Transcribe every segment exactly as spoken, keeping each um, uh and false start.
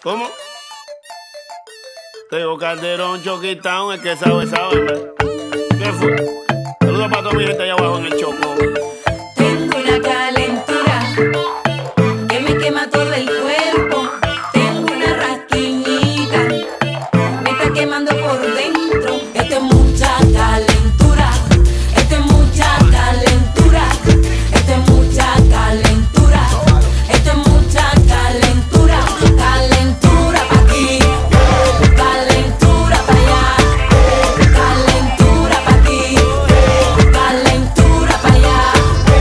¿Cómo? Tengo Calderón, Choquitown, el que sabe, sabe, ¿verdad? ¿Qué fue? Saludos para toda mi gente allá abajo en el Choco. Tengo una calentura que me quema todo el cuerpo. Tengo una rasquiñita, me está quemando por dentro. Esto es mucha calentura, esto es mucha calentura, esto es mucha calentura, esto es mucha calentura, calentura pa' aquí, calentura pa' allá, calentura pa' aquí, calentura pa' allá.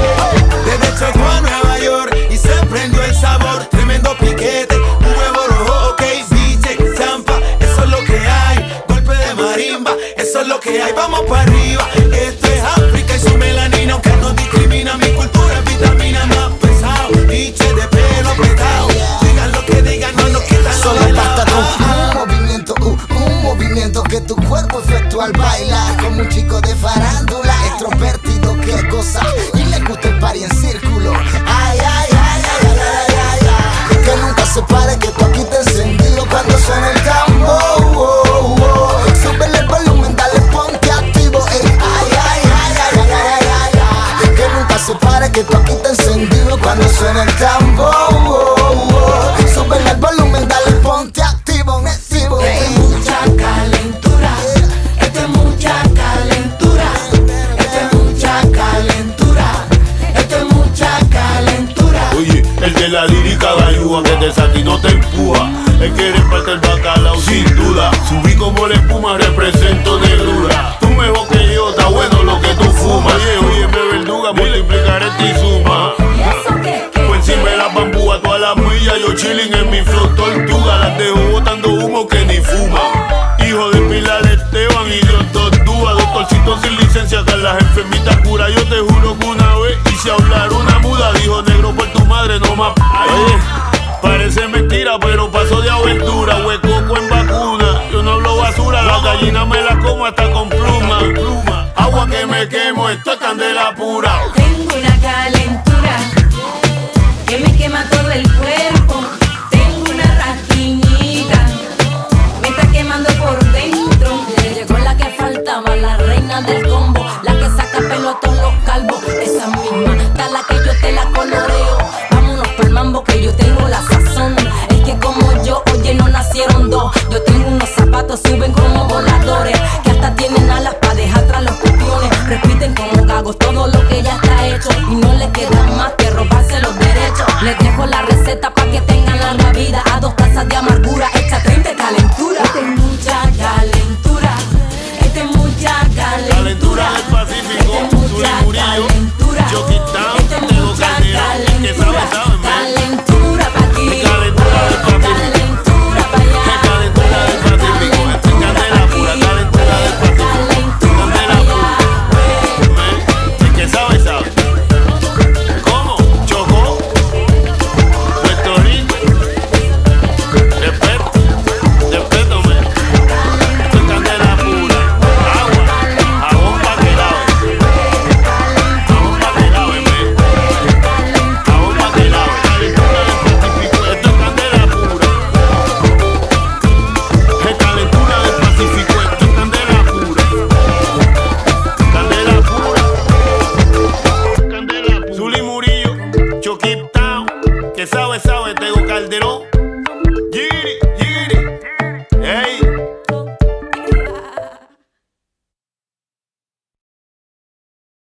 Desde Chocó a Nueva York y se prendió el sabor, tremendo piquete, un huevo rojo, ok, biche, zampa, eso es lo que hay, golpe de marimba, eso es lo que hay, vamos para arriba, esto es África y su melanina, aunque no discrimina, mi cultura es vitamina más pesado, biche de pelo apretado, digan lo que digan, no nos quitan Solo lo de basta la- con un movimiento, uh, un movimiento que tu cuerpo efectúa al bailar. Como un chico de farándula, extrovertido que goza y le gusta el party en círculo. Ay, ay, ay, ay, ay, ay, ay, ay. Que nunca se pare, que tú aquí te encendido cuando suena el tambor. Oh, oh, oh. Súbele el volumen, dale, ponte activo. Ey. Ay, ay, ay, ay, ay, ay, ay, ay. Que nunca se pare, que tú aquí te encendido cuando suena el tambor. Oh, oh, oh. Súbele el volumen, dale, ponte activo, activo. Esto es mucha calentura, esto es mucha calentura, esto es mucha calentura, esto es mucha calentura. Oye, el de la lírica da ayuda, que te saca y no te empuja. El que eres parte del bacalao, sin duda. Subí como la espuma, represento negrura. Tú mejor que yo, está bueno lo que tú fumas. Oye, oye, me verduga, multiplicar este y suma. ¿Eso qué? ¿Qué? Por encima de las bambúas, todas las millas, yo chilling en mi flow tortuga. Las dejo botando humo que ni fuma. Hijo de Pilar Esteban y Dios tortuga. Doctorcito sin licencia, que las enfermitas cura. Yo te juro que una vez hice hablar una muda. Dijo negro por tu madre, no más. Oye, parece mentira, pero pasó de aventura. Huecoco en vacuna, yo no hablo basura. Las gallinas me las como hasta con pluma. Agua que me quemo, esto es candela pura.